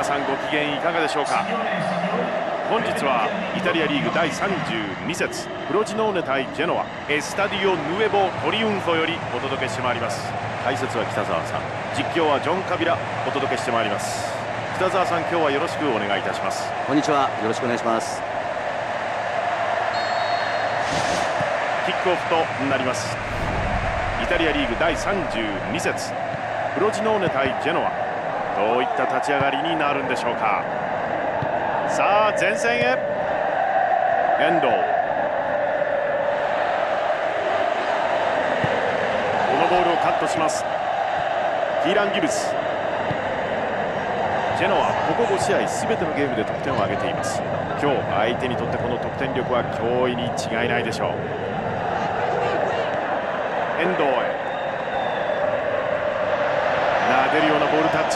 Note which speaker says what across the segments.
Speaker 1: 皆さんご機嫌いかがでしょうか。本日はイタリアリーグ第32節フロジノーネ対ジェノアエスタディオ・ヌエボ・トリウンフォよりお届けしてまいります。解説は北澤さん、実況はジョン・カビラお届けしてまいります。北澤さん、今日はよろしくお願いいたします。
Speaker 2: こんにちは、よろしくお願いします。
Speaker 1: キックオフとなります。イタリアリーグ第32節フロジノーネ対ジェノア、どういった立ち上がりになるんでしょうか。さあ前線へ、遠藤、このボールをカットします。キーラン・ギブス。ジェノアここ5試合全てのゲームで得点を挙げています。今日相手にとってこの得点力は脅威に違いないでしょう。遠藤へ撫でるようなボールタッチ。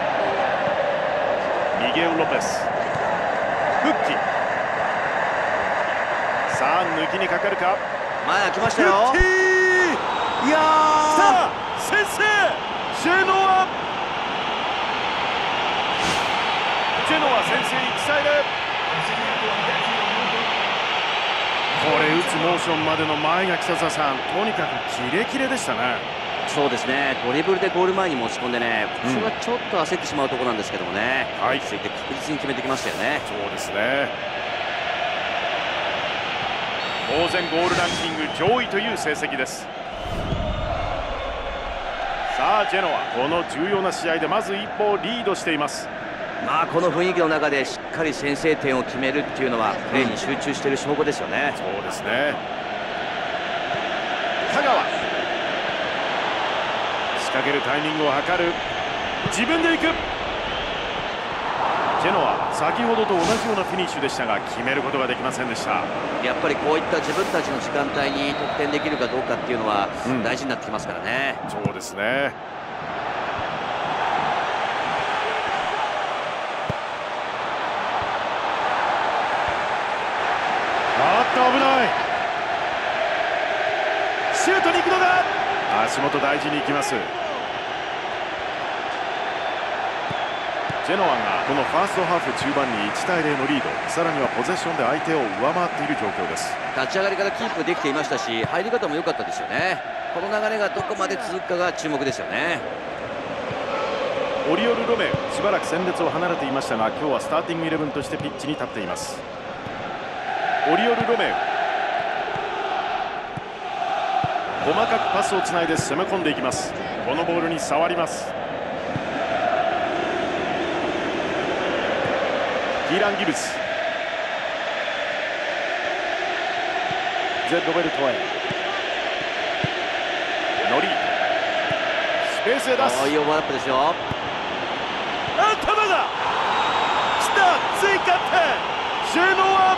Speaker 1: ミゲウ・ロペス、フッキ、さあ抜きにかかるか。
Speaker 2: 前開きましたよ。
Speaker 1: フッキー、
Speaker 2: いやー、
Speaker 1: さあ先制、ジェノア先制1対0。これ打つモーションまでの前が北澤さん、とにかくキレキレでしたね。
Speaker 2: そうですね、ドリブルでゴール前に持ち込んでね、普通はちょっと焦ってしまうところなんですけどもね、落ち着いて確実に決めてきましたよね。
Speaker 1: そうですね。当然ゴールランキング上位という成績です。さあジェノア、この重要な試合でまず一歩リードしています。
Speaker 2: まあこの雰囲気の中でしっかり先制点を決めるっていうのはプレーに集中している証拠ですよね。
Speaker 1: そうですね。香川、仕掛けるタイミングを図る、自分で行く。ジェノア先ほどと同じようなフィニッシュでしたが決めることができませんでした。
Speaker 2: やっぱりこういった自分たちの時間帯に得点できるかどうかっていうのは大事になってきますからね。
Speaker 1: そうですね。危ない。シュートに行くのだ。足元大事に行きます。ジェノアがこのファーストハーフ中盤に1対0のリード、さらにはポゼッションで相手を上回っている状況です。
Speaker 2: 立ち上がりからキープできていましたし、入り方も良かったですよね。この流れがどこまで続くかが注目ですよね。
Speaker 1: オリオル・ロメウ、しばらく戦列を離れていましたが今日はスターティングイレブンとしてピッチに立っています。オリオル・ロメウ、細かくパスをつないで攻め込んでいきます。このボールに触ります。キーラン・ギブス、ゼ・ロベルトへノリ、スペースへ出す。
Speaker 2: いいオーバーラップですよ。
Speaker 1: 頭が来た、追加点。ジェノア、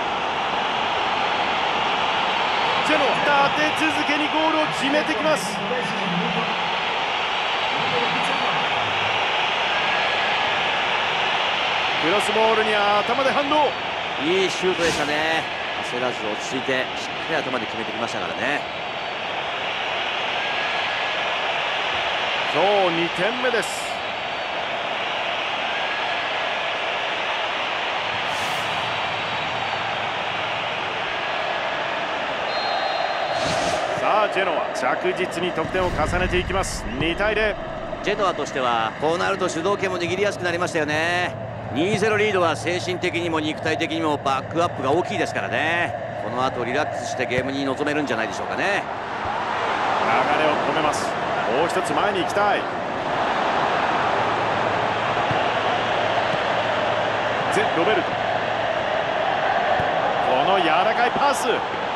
Speaker 1: ジェノア立て続けにゴールを決めてきます。クロスボールに頭で反応。
Speaker 2: いいシュートでしたね。焦らず落ち着いてしっかり頭で決めてきましたからね。
Speaker 1: 今日2点目です。さあジェノア着実に得点を重ねていきます。2対0。
Speaker 2: ジェノアとしてはこうなると主導権も握りやすくなりましたよね。2-0 リードは精神的にも肉体的にもバックアップが大きいですからね。この後リラックスしてゲームに臨めるんじゃないでしょうかね。
Speaker 1: 流れを止めます。もう一つ前に行きたい。ゼ・ロベルト、この柔らかいパス。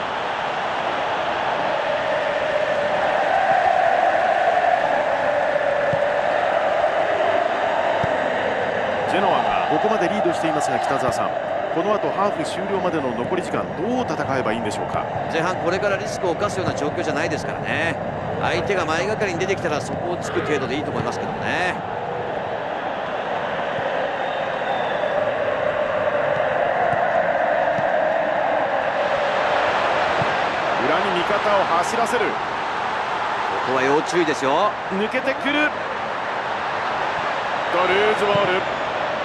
Speaker 1: ジェノアがここまでリードしていますが北澤さん、この後ハーフ終了までの残り時間どう戦えばいいんでしょうか。
Speaker 2: 前半これからリスクを冒すような状況じゃないですからね。相手が前がかりに出てきたらそこをつく程度でいいと思いますけどね。
Speaker 1: 裏に味方を走らせる。
Speaker 2: ここは要注意ですよ。
Speaker 1: 抜けてくる。ドルーズボール。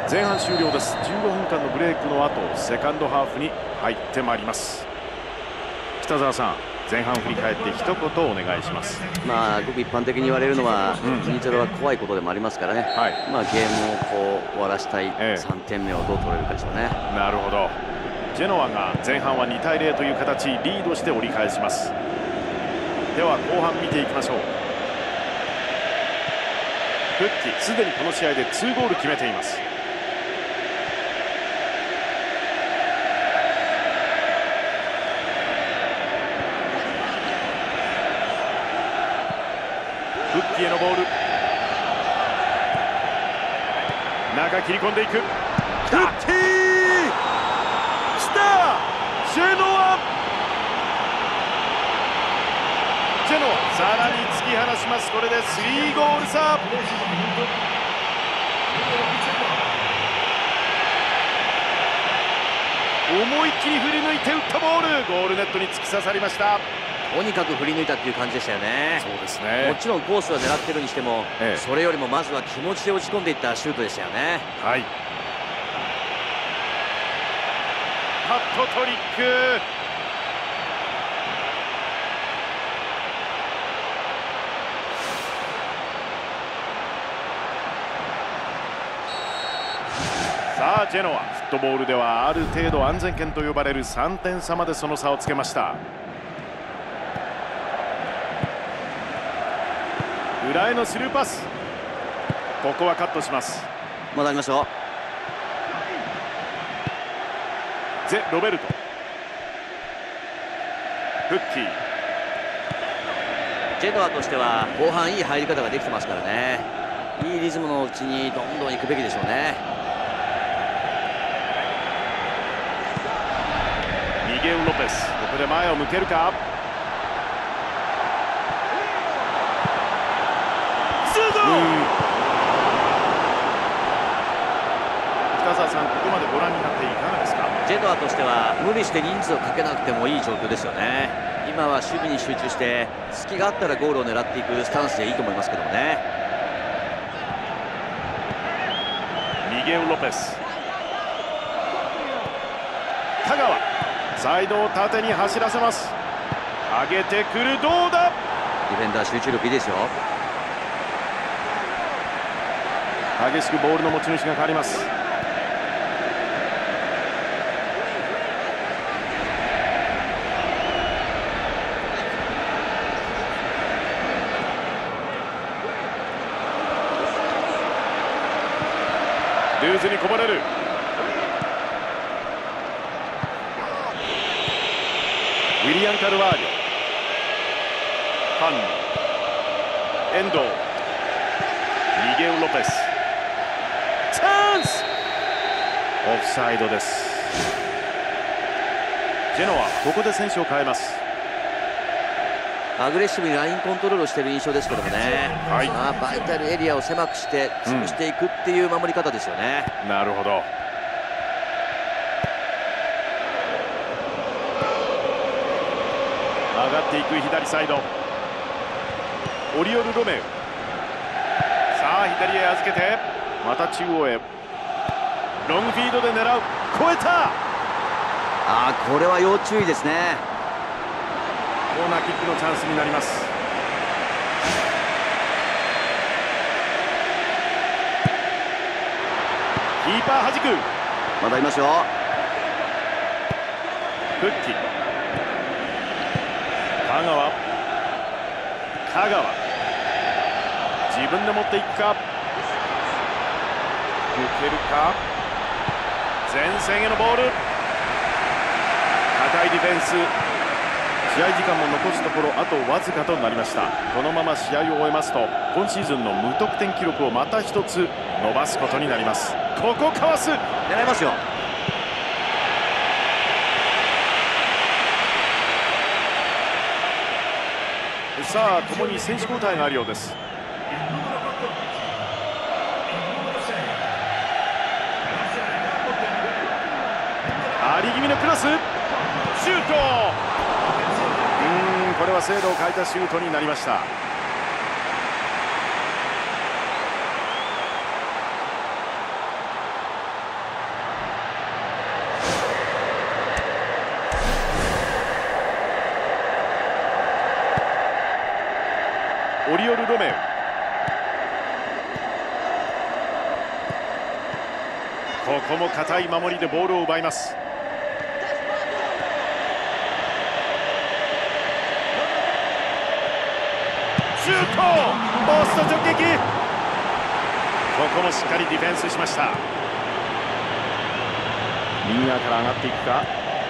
Speaker 1: 前半終了です。15分間のブレイクの後、セカンドハーフに入ってまいります。北澤さん、前半振り返って一言お願いします。
Speaker 2: ごく一般的に言われるのは、2-0は怖いことでもありますからね、ゲームを終わらしたい3点目をどう取れるかでしょうね。
Speaker 1: なるほど。ジェノアが前半は2対0という形リードして折り返します。では後半見ていきましょう。プッティ、すでにこの試合で2ゴール決めています。プッティへのボール、中切り込んでいく。プッティ来た、ジェノア、さらに突き放します。これで3ゴール差。思いっきり振り抜いて打ったボール、ゴールネットに突き刺さりました。
Speaker 2: とにかく振り抜いたっていう感じでしたよね。
Speaker 1: そうですね。
Speaker 2: もちろんコースは狙ってるにしても、それよりもまずは気持ちで打ち込んでいったシュートでしたよね。
Speaker 1: はい。ハットトリック。さあジェノア、フットボールではある程度安全圏と呼ばれる3点差までその差をつけました。裏へのスルーパス、ここはカットします。
Speaker 2: まだありますよ。
Speaker 1: ゼ・ロベルト、フッキー。
Speaker 2: ジェノアとしては後半いい入り方ができてますからね、いいリズムのうちにどんどん行くべきでしょうね。
Speaker 1: ミゲウ・ロペス、ここで前を向けるか。北澤さん、ここまでご覧になっていかがですか。
Speaker 2: ジェノアとしては無理して人数をかけなくてもいい状況ですよね。今は守備に集中して隙があったらゴールを狙っていくスタンスでいいと思いますけどもね。
Speaker 1: ミゲウ・ロペス、田川、サイドを縦に走らせます。上げてくる、どうだ。
Speaker 2: ディフェンダー集中力いいですよ。
Speaker 1: 激しくボールの持ち主が変わります。ルーズにこぼれる。ウィリアン・カルワーリョ、ファン、遠藤、ミゲウ・ロペス、チャンス、オフサイドです。ジェノア、ここで選手を変えます。
Speaker 2: アグレッシブにラインコントロールをしている印象ですけどもね、バイタルエリアを狭くして潰していくっていう守り方ですよね。
Speaker 1: なるほど。上がっていく左サイド、オリオル・ロメウ、さあ左へ預けて、また中央へ、ロングフィードで狙う、越えた。
Speaker 2: これは要注意ですね。
Speaker 1: コーナーキックのチャンスになります。キーパーはじく。
Speaker 2: まだいますよ。
Speaker 1: フッキー、香川、自分で持っていくか、抜けるか、前線へのボール、高いディフェンス。試合時間も残すところあとわずかとなりました。このまま試合を終えますと今シーズンの無得点記録をまた一つ伸ばすことになります。ここかわす、
Speaker 2: 狙いますよ。
Speaker 1: さあ共に選手交代があるようです。あり気味のクロス、シュート。これは精度を変えたシュートになりました。 ロメウ。ここも堅い守りでボールを奪います。シュート、ポスト直撃。ここもしっかりディフェンスしました。右側から上がっていくか。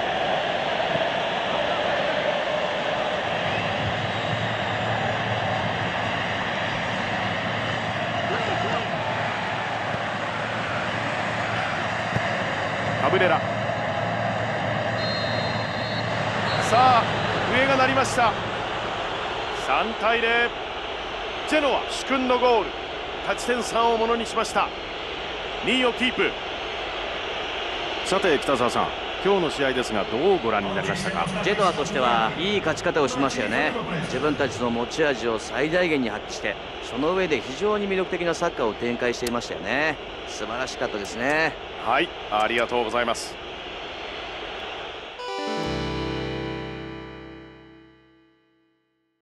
Speaker 1: カブレラ。さあ笛が鳴りました。3対0。ジェノア殊勲のゴール、勝ち点3をものにしました。2位をキープ。さて北澤さん、今日の試合ですがどうご覧になりましたか。
Speaker 2: ジェノアとしてはいい勝ち方をしましたよね。自分たちの持ち味を最大限に発揮して、その上で非常に魅力的なサッカーを展開していましたよね。素晴らしかったですね。
Speaker 1: はい、ありがとうございます。